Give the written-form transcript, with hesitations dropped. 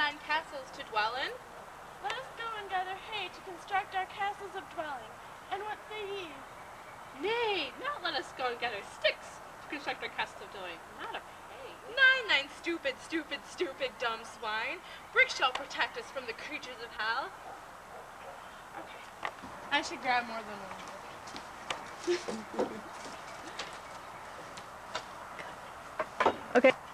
fine castles to dwell in. Let us go and gather hay to construct our castles of dwelling. And what say ye? Nay, not let us go and gather sticks to construct our castles of dwelling. Not a hay. Nine, stupid, dumb swine. Brick shall protect us from the creatures of hell. Okay. I should grab more than one. Okay.